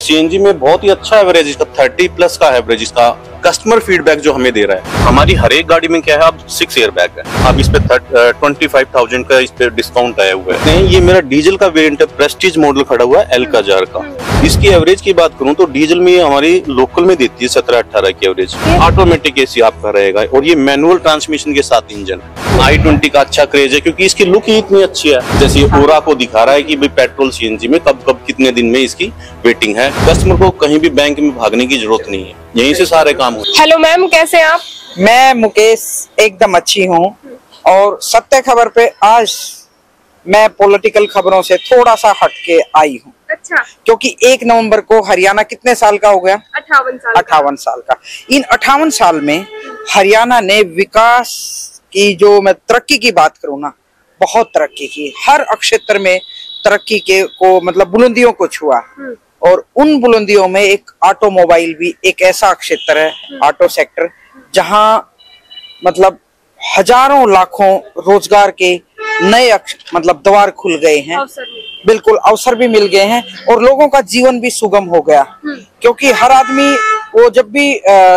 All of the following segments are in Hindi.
सीएनजी में बहुत ही अच्छा एवरेज इसका 30 प्लस का एवरेज इसका कस्टमर फीडबैक जो हमें दे रहा है। हमारी हर एक गाड़ी में क्या है, अब 6 एयर बैग है। अब इस पे 25,000 का इस पे डिस्काउंट आया हुआ है। ये मेरा डीजल का वेरिएंट है, प्रेस्टीज मॉडल खड़ा हुआ है एल्काजार का। इसकी एवरेज की बात करूं तो डीजल में हमारी लोकल में देती है 17-18 की एवरेज। ऑटोमेटिक एसी आपका रहेगा और ये मैनुअल ट्रांसमिशन के साथ इंजन। i20 का अच्छा क्रेज है क्योंकि इसकी लुक ही इतनी अच्छी है। जैसे ओरा को दिखा रहा है कि भाई पेट्रोल सीएनजी में कब कब कितने दिन में इसकी वेटिंग है। कस्टमर को कहीं भी बैंक में भागने की जरूरत नहीं है, यहीं से सारे काम होते हैं। हेलो मैम, कैसे हैं आप? मैं मुकेश एकदम अच्छी हूँ। और सत्य खबर पे आज मैं पॉलिटिकल खबरों से थोड़ा सा हटके आई हूँ। अच्छा। क्योंकि 1 नवंबर को हरियाणा कितने साल का हो गया? 58 साल का। इन 58 साल में हरियाणा ने विकास की, जो मैं तरक्की की बात करूँ ना, बहुत तरक्की की। हर क्षेत्र में तरक्की के को मतलब बुलंदियों को छुआ। और उन बुलंदियों में एक ऑटोमोबाइल भी एक ऐसा क्षेत्र है, ऑटो सेक्टर, जहां मतलब हजारों लाखों रोजगार के नए मतलब द्वार खुल गए हैं। बिल्कुल अवसर भी मिल गए हैं और लोगों का जीवन भी सुगम हो गया। क्योंकि हर आदमी वो जब भी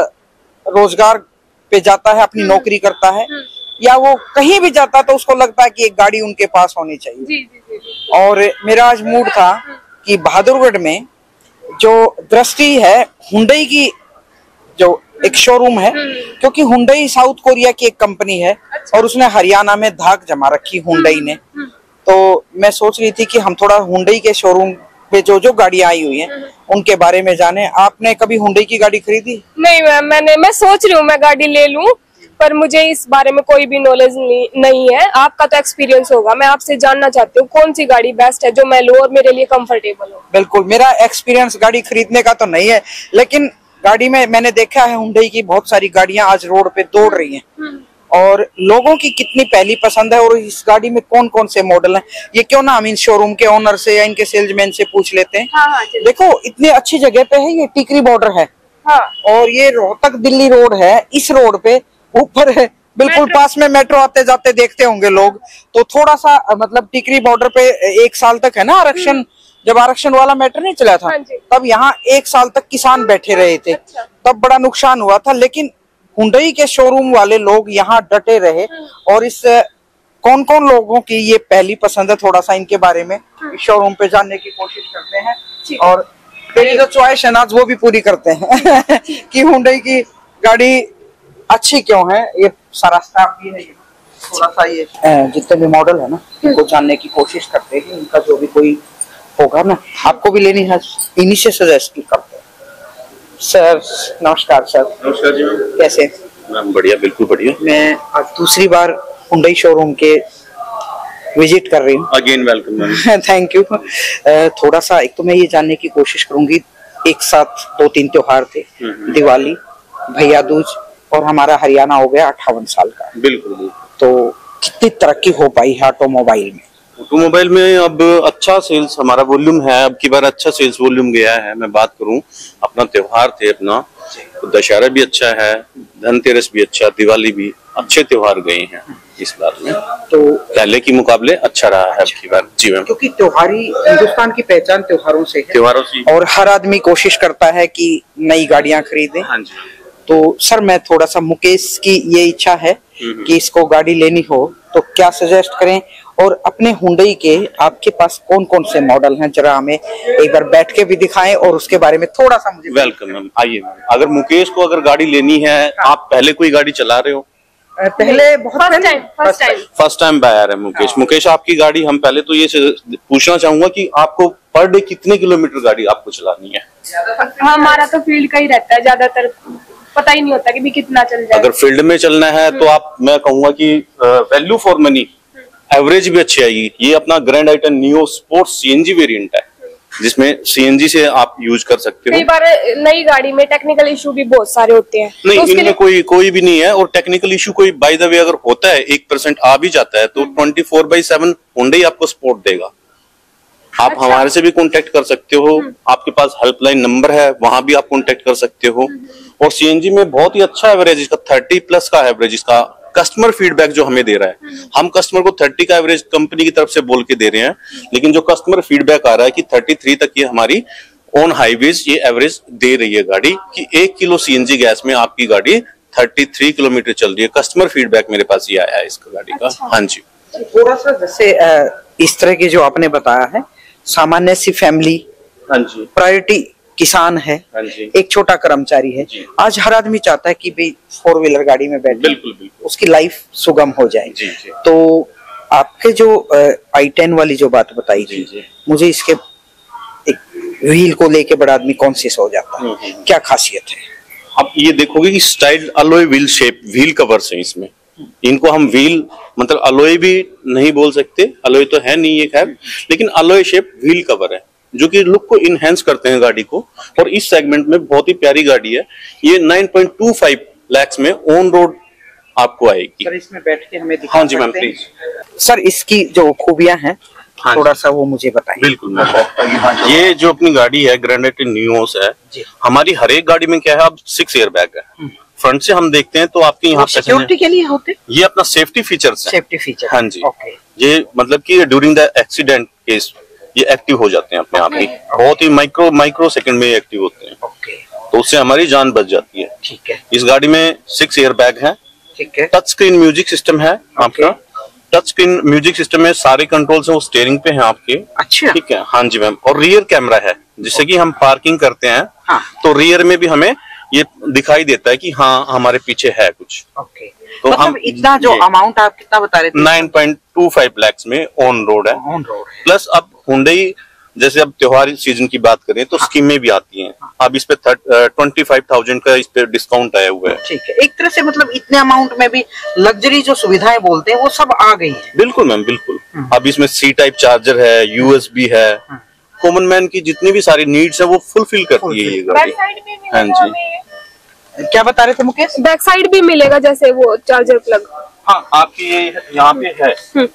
रोजगार पे जाता है, अपनी नौकरी करता है या वो कहीं भी जाता है तो उसको लगता है कि एक गाड़ी उनके पास होनी चाहिए। जी। और मेरा आज मूड था कि बहादुरगढ़ में जो दृष्टि है हुंडई की, जो एक शोरूम है, क्योंकि हुंडई साउथ कोरिया की एक कंपनी है। अच्छा। और उसने हरियाणा में धाक जमा रखी हुंडई ने। तो मैं सोच रही थी कि हम थोड़ा हुंडई के शोरूम पे जो गाड़ी आई हुई है उनके बारे में जाने। आपने कभी हुंडई की गाड़ी खरीदी? नहीं मैम, मैं सोच रही हूँ मैं गाड़ी ले लूं, पर मुझे इस बारे में कोई भी नॉलेज नहीं है। आपका तो एक्सपीरियंस होगा। मैं आपसे जानना चाहती हूँ कौन सी गाड़ी बेस्ट है जो मैं लूं और मेरे लिए कंफर्टेबल हो। बिल्कुल, मेरा एक्सपीरियंस गाड़ी खरीदने का तो नहीं है, लेकिन गाड़ी में मैंने देखा है हुंडई की बहुत सारी गाड़ियां आज रोड पे दौड़ रही हैं। और लोगों की कितनी पहली पसंद है और इस गाड़ी में कौन कौन से मॉडल हैं, ये क्यों ना हम इन शोरूम के ओनर से या इनके सेल्समैन से पूछ लेते हैं। हाँ, देखो इतनी अच्छी जगह पे है, ये टिकरी बॉर्डर है। हाँ। और ये रोहतक दिल्ली रोड है। इस रोड पे ऊपर है, बिल्कुल पास में मेट्रो आते जाते देखते होंगे लोग। तो थोड़ा सा मतलब टिकरी बॉर्डर पे 1 साल तक है ना आरक्षण, जब आरक्षण वाला मैटर नहीं चला था। हाँ, तब यहाँ 1 साल तक किसान बैठे रहे थे। अच्छा। तब बड़ा नुकसान हुआ था, लेकिन हुंडई के शोरूम वाले लोग यहाँ डटे रहे। और इस कौन कौन लोगों की ये पहली पसंद है, थोड़ा सा इनके बारे में इस शोरूम पे जानने की कोशिश करते हैं। और मेरी जो चॉइस है ना आज वो भी पूरी करते हैं कि हुंडई की गाड़ी अच्छी क्यों है। ये सारा स्टाफ भी है, ये थोड़ा सा ये जितने भी मॉडल है ना इनको जानने की कोशिश करते हैं। इनका जो भी कोई होगा ना, आपको भी लेनी है, इन्हीं से सजेस्ट करते हैं। सर नमस्कार। सर नमस्कार जी। कैसे? मैम बढ़िया, बिल्कुल बढ़िया। मैं आज दूसरी बार हुंडई शोरूम के विजिट कर रही हूँ। Again welcome ma'am. Thank you. थोड़ा सा एक तो मैं ये जानने की कोशिश करूंगी, एक साथ 2-3 त्योहार थे, दिवाली, भैया दूज और हमारा हरियाणा हो गया 58 साल का। बिल्कुल। तो कितनी तरक्की हो पाई है ऑटोमोबाइल में? ऑटोमोबाइल में अब अच्छा सेल्स हमारा वॉल्यूम है। अब की बार अच्छा सेल्स वॉल्यूम गया है। मैं बात करूं, अपना त्योहार थे अपना, तो दशहरा भी अच्छा है, धनतेरस भी अच्छा, दिवाली भी अच्छे त्योहार गए हैं इस बार में। तो पहले की मुकाबले अच्छा रहा है अब की बार। जी मैम। क्योंकि त्योहारी हिंदुस्तान की पहचान त्योहारों से है। त्योहारों से, और हर आदमी कोशिश करता है कि नई गाड़ियां खरीदे। हाँ जी। तो सर मैं थोड़ा सा, मुकेश की ये इच्छा है कि इसको गाड़ी लेनी हो तो क्या सजेस्ट करें, और अपने हुंडई के आपके पास कौन कौन से मॉडल हैं, जरा हमें एक बार बैठ के भी दिखाएं और उसके बारे में थोड़ा सा मुझे। वेलकम मैम, आइए। अगर मुकेश को अगर गाड़ी लेनी है, आप पहले कोई गाड़ी चला रहे हो? पहले बहुत फर्स्ट टाइम बायर है मुकेश। मुकेश आपकी गाड़ी, हम पहले तो ये पूछना चाहूंगा कि आपको पर डे कितने किलोमीटर गाड़ी आपको चलानी है? हमारा तो फील्ड का ही रहता है, ज्यादातर पता ही नहीं होता कि भी कितना चल जाए। अगर फील्ड में चलना है तो आप, मैं कहूंगा कि वैल्यू फॉर मनी एवरेज भी अच्छी आएगी। ये अपना grand i ten neo sports CNG variant है, जिसमें सीएनजी से आप यूज कर सकते हो। कई बार नई गाड़ी में टेक्निकल इशू भी बहुत सारे होते हैं। नहीं, तो इनमें कोई भी नहीं है। और टेक्निकल इशू कोई बाय द वे अगर होता है 1% आ भी जाता है तो 24/7 हुंडई आपको सपोर्ट देगा। आप अच्छा। हमारे से भी कांटेक्ट कर सकते हो। आपके पास हेल्पलाइन नंबर है, वहां भी आप कांटेक्ट कर सकते हो। और सीएनजी में बहुत ही अच्छा एवरेज इसका 30 प्लस का एवरेज इसका कस्टमर फीडबैक जो हमें दे रहा है। हम कस्टमर को 30 का एवरेज कंपनी की तरफ से बोल के दे रहे हैं, लेकिन जो कस्टमर फीडबैक आ रहा है कि 33 तक ये हमारी ऑन हाईवेज ये एवरेज दे रही है गाड़ी कि 1 किलो सीएनजी गैस में आपकी गाड़ी 33 किलोमीटर चल रही है। कस्टमर फीडबैक मेरे पास ये आया है इसका गाड़ी का। अच्छा। हाँ जी, थोड़ा सा जैसे इस तरह की जो आपने बताया है, सामान्य सी फैमिली, हाँ जी, प्रायोरिटी किसान है, हाँ जी, एक छोटा कर्मचारी है, आज हर आदमी चाहता है कि भाई 4 व्हीलर गाड़ी में बैठे, बिल्कुल बिल्कुल उसकी लाइफ सुगम हो जाए। जी जी। तो आपके जो i10 वाली जो बात बताई जी, थी, मुझे इसके एक व्हील को लेके बड़ा आदमी कॉन्शियस हो जाता है, क्या खासियत है? आप ये देखोगे कि style alloy wheel shape wheel covers हैं इसमें। इनको हम व्हील मतलब अलॉय भी नहीं बोल सकते, अलॉय तो है नहीं ये खैर, लेकिन अलॉय शेप व्हील कवर है जो कि लुक को इनहेंस करते हैं गाड़ी को। और इस सेगमेंट में बहुत ही प्यारी गाड़ी है ये। 9.25 लाख में ऑन रोड आपको आएगी। सर इसमें बैठ के हमें दिखा हाँ जी मैम सकते हैं? प्लीज। सर इसकी जो खूबियां हैं हाँ थोड़ा सा वो मुझे बताइए। बिल्कुल मैम, ये जो अपनी गाड़ी है ग्रेनेड न्यूओस है, हमारी हर एक गाड़ी में क्या है, अब 6 एयर बैग है। फ्रंट से हम देखते हैं तो आपके यहाँ सिक्योरिटी के लिए होते, ये अपना सेफ्टी फीचर्स है। सेफ्टी फीचर, हाँ जी, ओके। ये मतलब कि ड्यूरिंग द एक्सीडेंट केस ये एक्टिव हो जाते हैं अपने आप ही, बहुत ही माइक्रो सेकंड में एक्टिव होते हैं। ओके, तो उससे हमारी जान बच जाती है। ठीक है। इस गाड़ी में 6 एयर बैग है। ठीक है। टच स्क्रीन म्यूजिक सिस्टम है आपका। टच स्क्रीन म्यूजिक सिस्टम में सारे कंट्रोल्स हैं वो स्टीयरिंग पे हैं आपके। अच्छा, ठीक है। हाँ जी मैम। और रियर कैमरा है, जिससे कि हम पार्किंग करते हैं हाँ। तो रियर में भी हमें ये दिखाई देता है कि हाँ हमारे पीछे है कुछ। ओके, तो मतलब हम इतना जो अमाउंट आप कितना बता रहे थे? 9.25 लाख में ऑन रोड है। ऑन रोड है। प्लस अब हुंडई जैसे अब त्योहार सीजन की बात करें तो स्कीमें भी आती हैं। अब इस पे 25,000 का इस पे डिस्काउंट आया हुआ है। ठीक है, एक तरह से मतलब इतने अमाउंट में भी लग्जरी जो सुविधाएं बोलते हैं वो सब आ गई है। बिल्कुल मैम बिल्कुल। अब इसमें सी टाइप चार्जर है, यूएसबी है, कॉमन मैन की जितनी भी सारी नीड्स है वो फुलफिल करती है ये गाड़ी। हाँ जी, क्या बता रहे थे मुकेश? बैक साइड भी मिलेगा जैसे वो चार्जर प्लग। हाँ आपकी ये यहाँ पे है,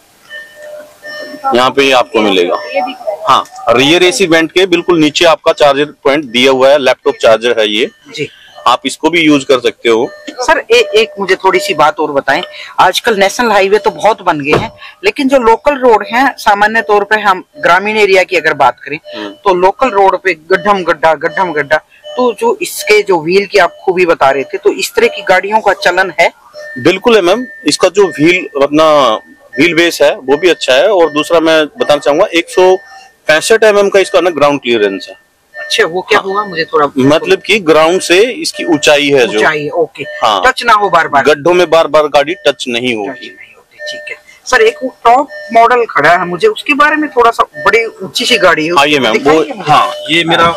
यहाँ पे ये आपको मिलेगा। हाँ, रियर एसी वेंट के बिल्कुल नीचे आपका चार्जर पॉइंट दिया हुआ है, लैपटॉप चार्जर है ये जी। आप इसको भी यूज कर सकते हो। सर एक मुझे थोड़ी सी बात और बताएं, आजकल नेशनल हाईवे तो बहुत बन गए हैं, लेकिन जो लोकल रोड हैं, सामान्य तौर पे हम ग्रामीण एरिया की अगर बात करें तो लोकल रोड पे गड्ढम गड्ढा, तो जो इसके जो व्हील की आप खूबी बता रहे थे, तो इस तरह की गाड़ियों का चलन है? बिल्कुल है मैम। इसका जो अपना व्हील बेस है वो भी अच्छा है। और दूसरा मैं बताना चाहूंगा 165 mm का इसका ना ग्राउंड क्लियरेंस है। अच्छा, वो क्या हुआ मुझे थोड़ा मतलब कि ग्राउंड से इसकी ऊंचाई है जो ओके, हाँ, टच ना हो बार बार, गड्ढों में बार बार गाड़ी टच नहीं होगी। ठीक है। सर एक टॉप मॉडल खड़ा है, मुझे उसके बारे में थोड़ा सा, बड़ी ऊंची सी गाड़ी है। आइए मैम, वो हाँ ये मेरा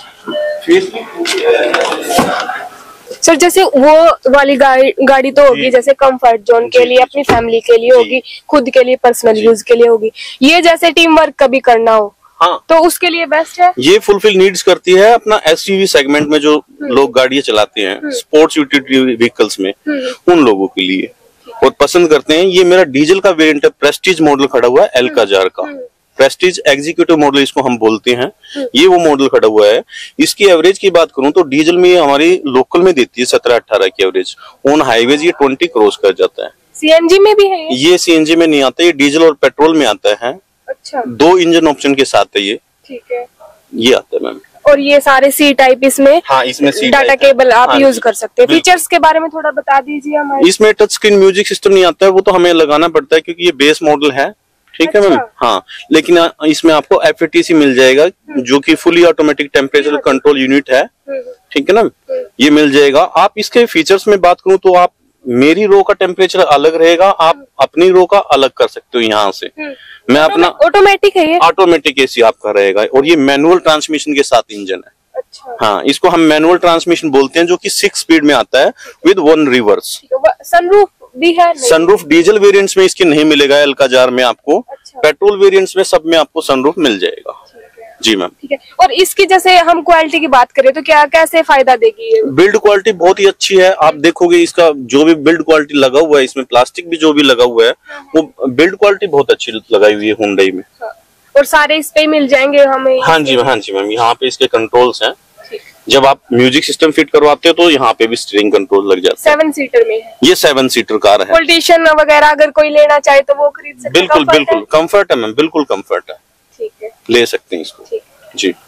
सर जैसे वो वाली गाड़ी तो होगी जैसे कंफर्ट जोन के लिए, अपनी फैमिली के लिए होगी, खुद के लिए पर्सनल यूज के लिए होगी। ये जैसे टीम वर्क कभी करना हो हाँ तो उसके लिए बेस्ट है। ये फुलफिल नीड्स करती है अपना एसयूवी सेगमेंट में जो लोग गाड़ियां चलाते हैं स्पोर्ट्स यूटिलिटी व्हीकल्स में, उन लोगों के लिए बहुत पसंद करते हैं। ये मेरा डीजल का वेरिएंट है, प्रेस्टीज मॉडल खड़ा हुआ है एल्काजार का। प्रेस्टीज एग्जीक्यूटिव मॉडल इसको हम बोलते हैं। ये वो मॉडल खड़ा हुआ है। इसकी एवरेज की बात करूं तो डीजल में ये हमारी लोकल में देती है 17-18 की एवरेज। ऑन हाईवेज ये 20 क्रॉस कर जाता है। सीएनजी में भी है ये सीएनजी में नहीं आता, ये डीजल और पेट्रोल में आता है। अच्छा, 2 इंजन ऑप्शन के साथ है ये। ठीक है, ये आता है मैम। और ये सारे सी टाइप इसमें, हाँ इसमें सी डाटा केबल आप हाँ, यूज कर सकते हैं। फीचर्स के बारे में थोड़ा बता दीजिए हमारे। इसमें टच स्क्रीन म्यूजिक सिस्टम नहीं आता है, वो तो हमें लगाना पड़ता है क्योंकि ये बेस मॉडल है। ठीक है मैम। हाँ, लेकिन इसमें आपको FATC मिल जाएगा जो कि fully automatic temperature control unit है। ठीक है ना, ये मिल जाएगा। आप इसके फीचर्स में बात करूं तो आप मेरी रो का टेम्परेचर अलग रहेगा, आप अपनी रो का अलग कर सकते हो यहाँ से। मैं अपना ऑटोमेटिक है ये, ऑटोमेटिक AC आपका रहेगा। और ये मैनुअल ट्रांसमिशन के साथ इंजन है। अच्छा, हाँ, इसको हम मैनुअल ट्रांसमिशन बोलते हैं जो कि 6 स्पीड में आता है विद 1 रिवर्स। सनरूफ भी है? सनरूफ डीजल वेरिएंट्स में इसके नहीं मिलेगा एल्काजार में आपको। अच्छा। पेट्रोल वेरिएंट्स में सब में आपको सनरूफ मिल जाएगा। जी मैम। ठीक है। और इसकी जैसे हम क्वालिटी की बात करें तो क्या कैसे फायदा देगी ये? बिल्ड क्वालिटी बहुत ही अच्छी है। आप देखोगे इसका जो भी बिल्ड क्वालिटी लगा हुआ है, इसमें प्लास्टिक भी जो भी लगा हुआ है वो बिल्ड क्वालिटी बहुत अच्छी लगाई हुई है हुंडई में। और सारे इस पे मिल जाएंगे हमें? हाँ जी मैम, यहाँ पे इसके कंट्रोल्स हैं। जब आप म्यूजिक सिस्टम फिट करवाते हो तो यहाँ पे भी स्टीयरिंग कंट्रोल लग जाता है। 7 सीटर में है ये? 7 सीटर कार है। पॉलिटिशियन वगैरह अगर कोई लेना चाहे तो वो खरीद सकते हैं? बिल्कुल कंफर्ट है मैम, बिल्कुल कंफर्ट है। ठीक है, ले सकते हैं इसको जी।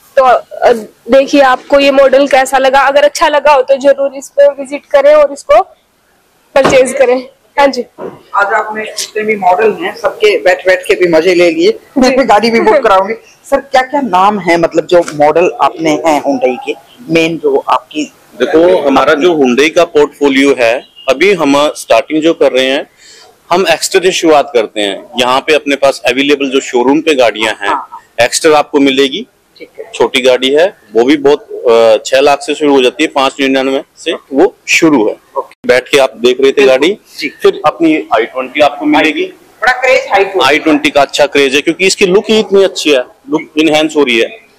तो देखिए आपको ये मॉडल कैसा लगा, अगर अच्छा लगा हो तो जरूर इस पे विजिट करें और इसको परचेज करें। हाँ जी, आज आपने जितने भी मॉडल हैं सबके बैठ के भी मजे ले लिए, मैं गाड़ी भी बुक कराऊंगी। सर क्या क्या नाम है, मतलब जो मॉडल आपने हैं हुंडई के मेन जो आपकी? देखो हमारा जो हुंडई का पोर्टफोलियो है, अभी हम स्टार्टिंग जो कर रहे हैं, हम एक्स्ट्रा से शुरुआत करते हैं। यहाँ पे अपने पास अवेलेबल जो शोरूम पे गाड़ियां हैं, एक्स्ट्रा आपको मिलेगी। छोटी गाड़ी है वो भी बहुत 6 लाख से शुरू हो जाती है, 599 से वो शुरू है। बैठ के आप देख रहे थे गाड़ी, फिर अपनी i20 आपको मिलेगी। बड़ा क्रेज i20 का अच्छा क्रेज है क्योंकि इसकी लुक ही इतनी अच्छी है, लुक इनहेंस हो रही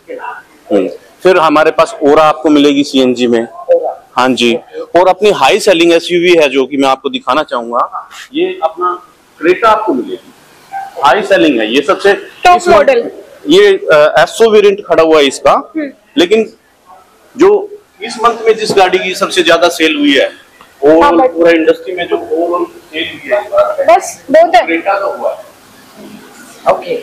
है। फिर हमारे पास ओरा आपको मिलेगी सीएनजी में। हाँ जी, और अपनी हाई सेलिंग एसयूवी है जो कि मैं आपको दिखाना चाहूंगा, ये अपना क्रेटा आपको मिलेगी, हाई सेलिंग है ये, सबसे टॉप मॉडल। ये एसओ वेरिएंट खड़ा हुआ है इसका, लेकिन जो इस मंथ में जिस गाड़ी की सबसे ज्यादा सेल हुई है ओवरऑल पूरा इंडस्ट्री में, जो ओवरऑल सेल हुई है बस बहुत है, क्रेटा का हुआ है। ओके,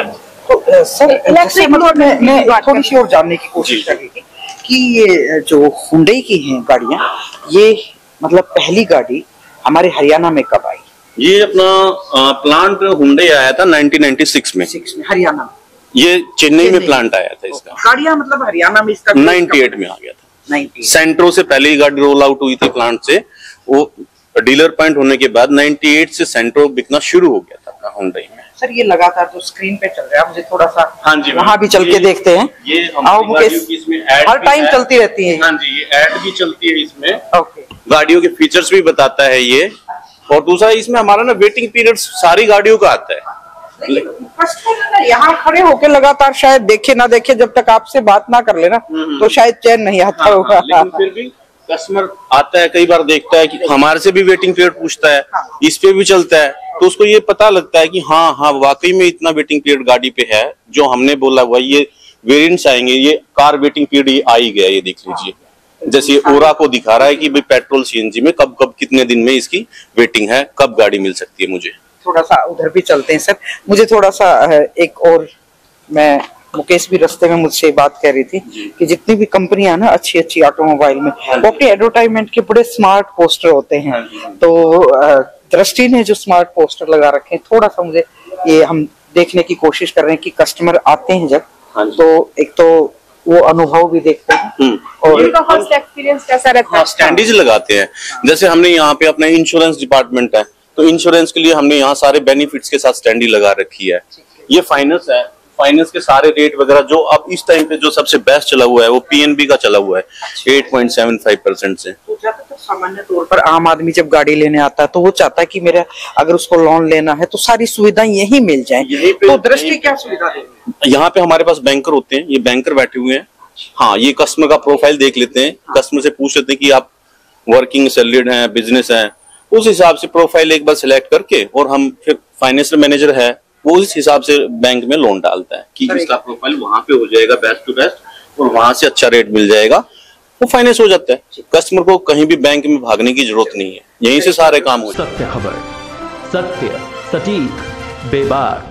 तो सर जैसे मतलब मैं थोड़ी सी और जानने की कोशिश कर रही थी कि ये जो हुंडई की हैं गाड़ियां, ये मतलब पहली गाड़ी हमारे हरियाणा में कब आई? ये अपना प्लांट हुंडई आया था 1996 में हरियाणा में। ये चेन्नई में प्लांट आया था इसका। गाड़ियां मतलब हरियाणा में इसका 98 में आ गया था। 98 सेंट्रो से पहले ही गाड़ी रोल आउट हुई थी प्लांट से, वो डीलर पॉइंट होने के बाद 98 से सेंट्रो बिकना शुरू हो गया था अपना हुंडई में। सर ये लगातार तो स्क्रीन पे चल रहा है, मुझे थोड़ा सा हाँ जी वहाँ भी चल के देखते हैं। ये इसमें हर टाइम चलती रहती है। हाँ जी, ये ऐड भी चलती है इसमें। ओके, गाड़ियों के फीचर्स भी बताता है ये, और दूसरा इसमें हमारा ना वेटिंग पीरियड सारी गाड़ियों का आता है। कस्टमर यहाँ खड़े होके लगातार शायद देखे ना देखे, जब तक आपसे बात ना कर लेना तो शायद चैन नहीं आता होगा। लेकिन फिर भी कस्टमर आता है, कई बार देखता है कि हमारे से भी वेटिंग पीरियड पूछता है, इस पे भी चलता है, तो उसको ये पता लगता है कि हाँ हाँ वाकई में इतना वेटिंग पीरियड गाड़ी पे है जो हमने बोला हुआ। ये वेरिएंट्स आएंगे, ये कार वेटिंग पीरियड ये आ ही गया, ये देख लीजिए। जैसे ये ओरा को दिखा रहा है कि भाई पेट्रोल सीएनजी में कब कब कितने दिन में इसकी वेटिंग है, कब गाड़ी मिल सकती है मुझे। थोड़ा सा उधर भी चलते हैं सर, मुझे थोड़ा सा एक और, मैं मुकेश भी रास्ते में मुझसे बात कर रही थी कि जितनी भी कंपनियां ना अच्छी अच्छी ऑटोमोबाइल में, वो अपनी एडवर्टाइजमेंट के बड़े स्मार्ट पोस्टर होते हैं। तो दृष्टि ने जो स्मार्ट पोस्टर लगा रखे हैं, थोड़ा सा मुझे ये हम देखने की कोशिश कर रहे हैं कि कस्टमर आते हैं जब, तो एक तो वो अनुभव भी देखते हैं और उनका फर्स्ट एक्सपीरियंस कैसा रहता है। स्टैंडर्ड्स लगाते हैं, जैसे हमने यहाँ पे अपना इंश्योरेंस डिपार्टमेंट है, तो इंश्योरेंस के लिए हमने यहाँ सारे बेनिफिट्स के साथ स्टैंडी लगा रखी है। ये फाइनेंस है, फाइनेंस के सारे रेट वगैरह जो अब इस टाइम पे जो सबसे बेस्ट चला हुआ है वो पीएनबी का चला हुआ है 8.75% से। तो सामान्य तौर पर आम आदमी जब गाड़ी लेने आता है तो वो चाहता है कि मेरा अगर उसको लोन लेना है तो सारी सुविधाएं यही मिल जाएं। तो दृष्टि क्या सुविधा देगी? यहाँ पे हमारे पास बैंकर होते हैं, ये बैंकर बैठे हुए हैं। हाँ, ये कस्टमर का प्रोफाइल देख लेते हैं, कस्टमर से पूछ लेते हैं कि आप वर्किंग सैलरीड हैं, बिजनेस है, उस हिसाब से प्रोफाइल एक बार सिलेक्ट करके, और हम फिर फाइनेंशियल मैनेजर है वो इस हिसाब से बैंक में लोन डालता है कि इसका प्रोफाइल वहां पे हो जाएगा बेस्ट टू बेस्ट, और वहां से अच्छा रेट मिल जाएगा, वो फाइनेंस हो जाता है। कस्टमर को कहीं भी बैंक में भागने की जरूरत नहीं है, यहीं से सारे काम हो जाते हैं। सत्य खबर, सत्य, सटीक, बेबाक।